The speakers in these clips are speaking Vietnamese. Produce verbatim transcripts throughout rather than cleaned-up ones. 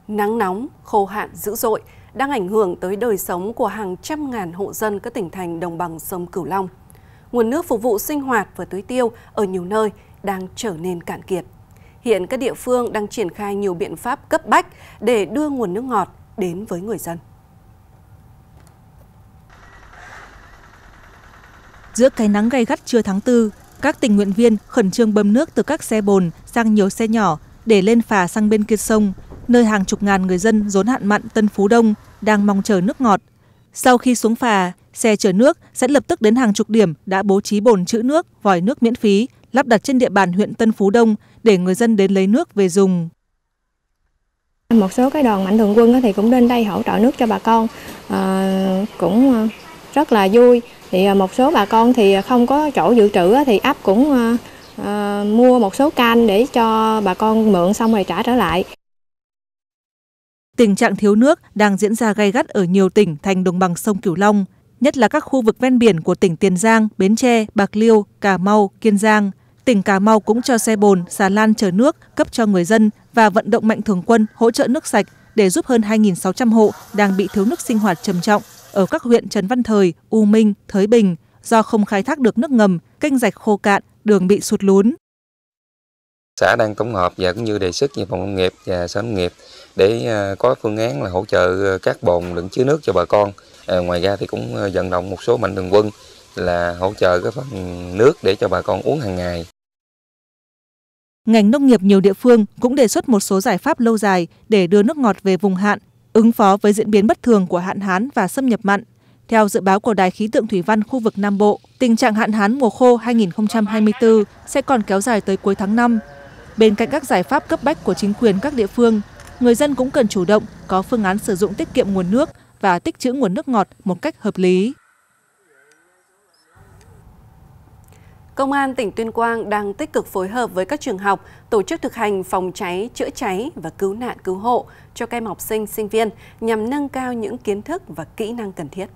Nắng nóng, khô hạn dữ dội đang ảnh hưởng tới đời sống của hàng trăm ngàn hộ dân các tỉnh thành đồng bằng sông Cửu Long. Nguồn nước phục vụ sinh hoạt và tưới tiêu ở nhiều nơi đang trở nên cạn kiệt. Hiện các địa phương đang triển khai nhiều biện pháp cấp bách để đưa nguồn nước ngọt đến với người dân. Giữa cái nắng gay gắt trưa tháng tư, các tình nguyện viên khẩn trương bơm nước từ các xe bồn sang nhiều xe nhỏ để lên phà sang bên kia sông, nơi hàng chục ngàn người dân rốn hạn mặn Tân Phú Đông đang mong chờ nước ngọt. Sau khi xuống phà, xe chở nước sẽ lập tức đến hàng chục điểm đã bố trí bồn trữ nước, vòi nước miễn phí lắp đặt trên địa bàn huyện Tân Phú Đông để người dân đến lấy nước về dùng. Một số cái đoàn mạnh thường quân thì cũng đến đây hỗ trợ nước cho bà con, à, cũng rất là vui. Thì một số bà con thì không có chỗ dự trữ thì ấp cũng à, mua một số can để cho bà con mượn xong rồi trả trở lại. Tình trạng thiếu nước đang diễn ra gay gắt ở nhiều tỉnh thành đồng bằng sông Cửu Long, nhất là các khu vực ven biển của tỉnh Tiền Giang, Bến Tre, Bạc Liêu, Cà Mau, Kiên Giang. Tỉnh Cà Mau cũng cho xe bồn, xà lan chở nước cấp cho người dân và vận động mạnh thường quân hỗ trợ nước sạch để giúp hơn hai nghìn sáu trăm hộ đang bị thiếu nước sinh hoạt trầm trọng ở các huyện Trần Văn Thời, U Minh, Thới Bình do không khai thác được nước ngầm, kênh rạch khô cạn, đường bị sụt lún. Xã đang tổng hợp và cũng như đề xuất với phòng nông nghiệp và sở nông nghiệp để có phương án là hỗ trợ các bồn đựng chứa nước cho bà con. À, ngoài ra thì cũng vận động một số mạnh thường quân là hỗ trợ cái phần nước để cho bà con uống hàng ngày. Ngành nông nghiệp nhiều địa phương cũng đề xuất một số giải pháp lâu dài để đưa nước ngọt về vùng hạn, ứng phó với diễn biến bất thường của hạn hán và xâm nhập mặn. Theo dự báo của Đài khí tượng thủy văn khu vực Nam Bộ, tình trạng hạn hán mùa khô hai nghìn không trăm hai mươi tư sẽ còn kéo dài tới cuối tháng năm. Bên cạnh các giải pháp cấp bách của chính quyền các địa phương, người dân cũng cần chủ động có phương án sử dụng tiết kiệm nguồn nước và tích trữ nguồn nước ngọt một cách hợp lý. Công an tỉnh Tuyên Quang đang tích cực phối hợp với các trường học tổ chức thực hành phòng cháy, chữa cháy và cứu nạn cứu hộ cho các em học sinh, sinh viên nhằm nâng cao những kiến thức và kỹ năng cần thiết.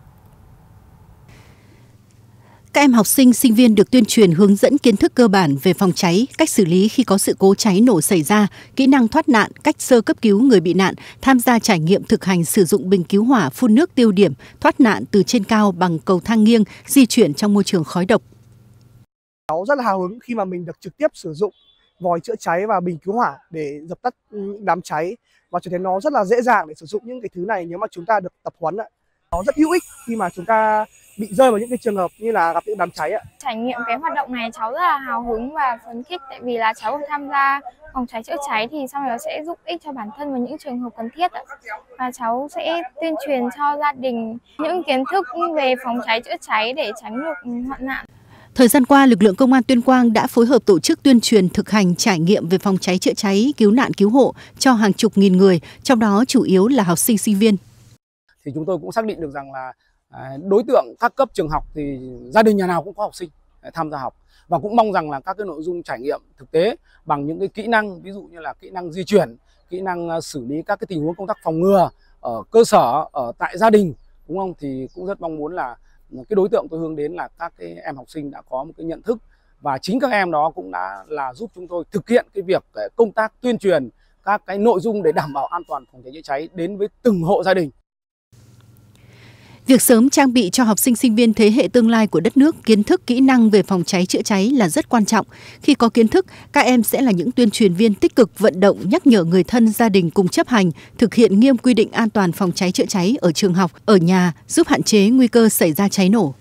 Các em học sinh, sinh viên được tuyên truyền hướng dẫn kiến thức cơ bản về phòng cháy, cách xử lý khi có sự cố cháy nổ xảy ra, kỹ năng thoát nạn, cách sơ cấp cứu người bị nạn, tham gia trải nghiệm thực hành sử dụng bình cứu hỏa phun nước tiêu điểm, thoát nạn từ trên cao bằng cầu thang nghiêng, di chuyển trong môi trường khói độc. Cháu rất là hào hứng khi mà mình được trực tiếp sử dụng vòi chữa cháy và bình cứu hỏa để dập tắt những đám cháy, và cho thấy nó rất là dễ dàng để sử dụng những cái thứ này nếu mà chúng ta được tập huấn. Nó rất hữu ích khi mà chúng ta bị rơi vào những cái trường hợp như là gặp những đám cháy ạ. Trải nghiệm cái hoạt động này cháu rất là hào hứng và phấn khích, tại vì là cháu được tham gia phòng cháy chữa cháy thì sau này nó sẽ giúp ích cho bản thân vào những trường hợp cần thiết ạ. Và cháu sẽ tuyên truyền cho gia đình những kiến thức về phòng cháy chữa cháy để tránh được hoạn nạn. Thời gian qua, lực lượng Công an Tuyên Quang đã phối hợp tổ chức tuyên truyền thực hành trải nghiệm về phòng cháy chữa cháy, cứu nạn cứu hộ cho hàng chục nghìn người, trong đó chủ yếu là học sinh, sinh viên. Thì chúng tôi cũng xác định được rằng là đối tượng các cấp trường học thì gia đình nhà nào cũng có học sinh tham gia học, và cũng mong rằng là các cái nội dung trải nghiệm thực tế bằng những cái kỹ năng, ví dụ như là kỹ năng di chuyển, kỹ năng xử lý các cái tình huống công tác phòng ngừa ở cơ sở, ở tại gia đình, đúng không? Thì cũng rất mong muốn là cái đối tượng tôi hướng đến là các cái em học sinh đã có một cái nhận thức, và chính các em đó cũng đã là giúp chúng tôi thực hiện cái việc công tác tuyên truyền các cái nội dung để đảm bảo an toàn phòng cháy chữa cháy đến với từng hộ gia đình. Việc sớm trang bị cho học sinh, sinh viên thế hệ tương lai của đất nước kiến thức, kỹ năng về phòng cháy chữa cháy là rất quan trọng. Khi có kiến thức, các em sẽ là những tuyên truyền viên tích cực vận động, nhắc nhở người thân, gia đình cùng chấp hành, thực hiện nghiêm quy định an toàn phòng cháy chữa cháy ở trường học, ở nhà, giúp hạn chế nguy cơ xảy ra cháy nổ.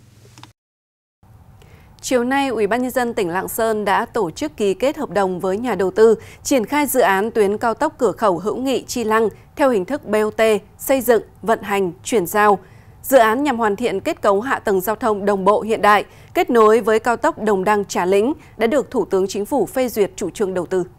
Chiều nay, Ủy ban nhân dân tỉnh Lạng Sơn đã tổ chức ký kết hợp đồng với nhà đầu tư triển khai dự án tuyến cao tốc cửa khẩu Hữu Nghị - Chi Lăng theo hình thức bê o tê, xây dựng, vận hành, chuyển giao. Dự án nhằm hoàn thiện kết cấu hạ tầng giao thông đồng bộ hiện đại, kết nối với cao tốc Đồng Đăng - Trà Lĩnh đã được Thủ tướng Chính phủ phê duyệt chủ trương đầu tư.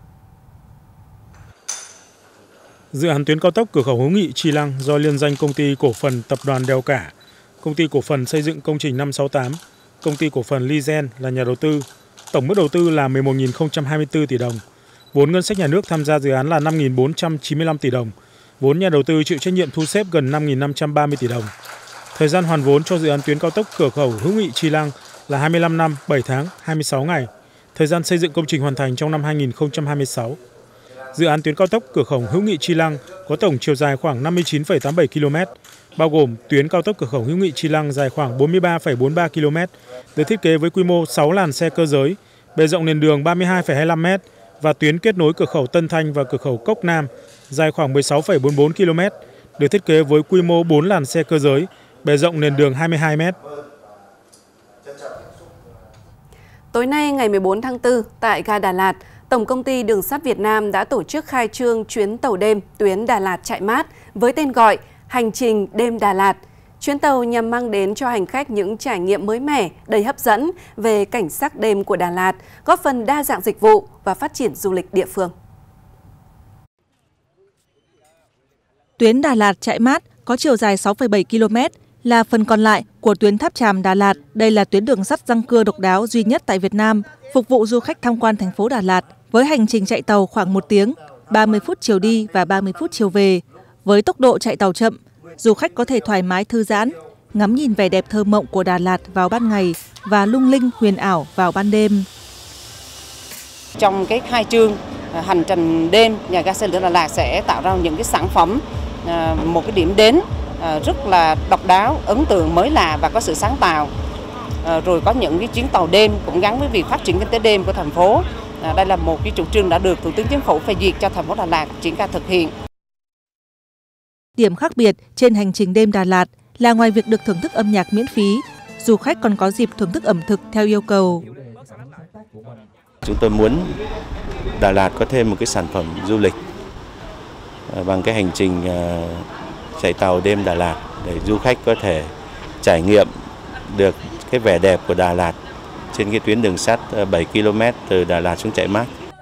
Dự án tuyến cao tốc cửa khẩu Hữu Nghị - Chi Lăng do liên danh Công ty Cổ phần Tập đoàn Đèo Cả, Công ty Cổ phần Xây dựng Công trình năm sáu tám, Công ty Cổ phần Lizen là nhà đầu tư. Tổng mức đầu tư là mười một nghìn không trăm hai mươi tư tỷ đồng. Vốn ngân sách nhà nước tham gia dự án là năm nghìn bốn trăm chín mươi lăm tỷ đồng. Vốn nhà đầu tư chịu trách nhiệm thu xếp gần năm nghìn năm trăm ba mươi tỷ đồng. Thời gian hoàn vốn cho dự án tuyến cao tốc cửa khẩu Hữu Nghị - Chi Lăng là hai mươi lăm năm, bảy tháng, hai mươi sáu ngày. Thời gian xây dựng công trình hoàn thành trong năm hai nghìn không trăm hai mươi sáu. Dự án tuyến cao tốc cửa khẩu hữu nghị Chi Lăng có tổng chiều dài khoảng năm mươi chín phẩy tám mươi bảy ki lô mét, bao gồm tuyến cao tốc cửa khẩu hữu nghị Chi Lăng dài khoảng bốn mươi ba phẩy bốn mươi ba ki lô mét, được thiết kế với quy mô sáu làn xe cơ giới, bề rộng nền đường ba mươi hai phẩy hai mươi lăm mét, và tuyến kết nối cửa khẩu Tân Thanh và cửa khẩu Cốc Nam dài khoảng mười sáu phẩy bốn mươi bốn ki lô mét, được thiết kế với quy mô bốn làn xe cơ giới, bề rộng nền đường hai mươi hai mét. Tối nay ngày mười bốn tháng tư, tại ga Đà Lạt, Tổng công ty Đường sắt Việt Nam đã tổ chức khai trương chuyến tàu đêm tuyến Đà Lạt Chạy Mát với tên gọi Hành trình đêm Đà Lạt. Chuyến tàu nhằm mang đến cho hành khách những trải nghiệm mới mẻ, đầy hấp dẫn về cảnh sắc đêm của Đà Lạt, góp phần đa dạng dịch vụ và phát triển du lịch địa phương. Tuyến Đà Lạt Chạy Mát có chiều dài sáu phẩy bảy ki lô mét, là phần còn lại của tuyến Tháp Chàm Đà Lạt. Đây là tuyến đường sắt răng cưa độc đáo duy nhất tại Việt Nam, phục vụ du khách tham quan thành phố Đà Lạt với hành trình chạy tàu khoảng một tiếng, ba mươi phút chiều đi và ba mươi phút chiều về. Với tốc độ chạy tàu chậm, du khách có thể thoải mái thư giãn, ngắm nhìn vẻ đẹp thơ mộng của Đà Lạt vào ban ngày và lung linh huyền ảo vào ban đêm. Trong cái khai trương hành trình đêm, nhà ga xe lửa Đà Lạt sẽ tạo ra những cái sản phẩm, một cái điểm đến rất là độc đáo, ấn tượng, mới lạ và có sự sáng tạo. Rồi có những cái chuyến tàu đêm cũng gắn với việc phát triển kinh tế đêm của thành phố. Đây là một cái chủ trương đã được Thủ tướng Chính phủ phê duyệt cho thành phố Đà Lạt triển khai thực hiện. Điểm khác biệt trên hành trình đêm Đà Lạt là ngoài việc được thưởng thức âm nhạc miễn phí, du khách còn có dịp thưởng thức ẩm thực theo yêu cầu. Chúng tôi muốn Đà Lạt có thêm một cái sản phẩm du lịch bằng cái hành trình chạy tàu đêm Đà Lạt để du khách có thể trải nghiệm được cái vẻ đẹp của Đà Lạt trên cái tuyến đường sắt bảy ki lô mét từ Đà Lạt xuống Chạy Mát.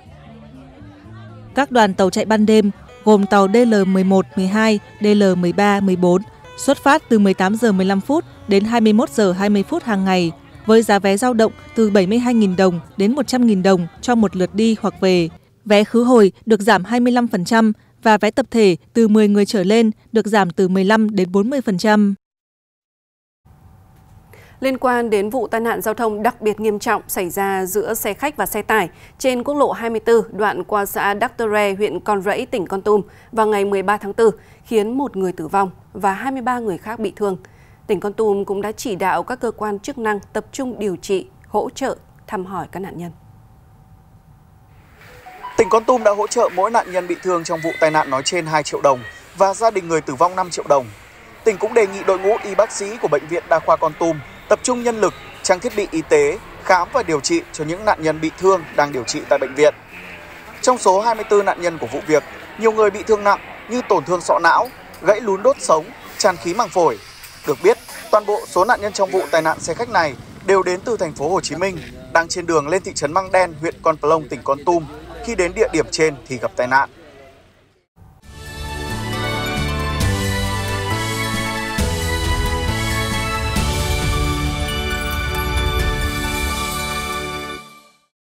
Các đoàn tàu chạy ban đêm gồm tàu D L mười một, mười hai, D L mười ba, mười bốn xuất phát từ mười tám giờ mười lăm phút đến hai mươi mốt giờ hai mươi phút hàng ngày với giá vé dao động từ bảy mươi hai nghìn đồng đến một trăm nghìn đồng cho một lượt đi hoặc về. Vé khứ hồi được giảm hai mươi lăm phần trăm và vé tập thể từ mười người trở lên được giảm từ mười lăm đến bốn mươi phần trăm. Liên quan đến vụ tai nạn giao thông đặc biệt nghiêm trọng xảy ra giữa xe khách và xe tải trên quốc lộ hai mươi tư đoạn qua xã Đắc Tơ Re, huyện Con Rẫy, tỉnh Kon Tum vào ngày mười ba tháng tư, khiến một người tử vong và hai mươi ba người khác bị thương. Tỉnh Kon Tum cũng đã chỉ đạo các cơ quan chức năng tập trung điều trị, hỗ trợ, thăm hỏi các nạn nhân. Tỉnh Kon Tum đã hỗ trợ mỗi nạn nhân bị thương trong vụ tai nạn nói trên hai triệu đồng và gia đình người tử vong năm triệu đồng. Tỉnh cũng đề nghị đội ngũ y bác sĩ của Bệnh viện Đa khoa Kon Tum tập trung nhân lực, trang thiết bị y tế, khám và điều trị cho những nạn nhân bị thương đang điều trị tại bệnh viện. Trong số hai mươi tư nạn nhân của vụ việc, nhiều người bị thương nặng như tổn thương sọ não, gãy lún đốt sống, tràn khí màng phổi. Được biết, toàn bộ số nạn nhân trong vụ tai nạn xe khách này đều đến từ thành phố Hồ Chí Minh, đang trên đường lên thị trấn Măng Đen, huyện Con Plong, tỉnh Kon Tum. Khi đến địa điểm trên thì gặp tai nạn.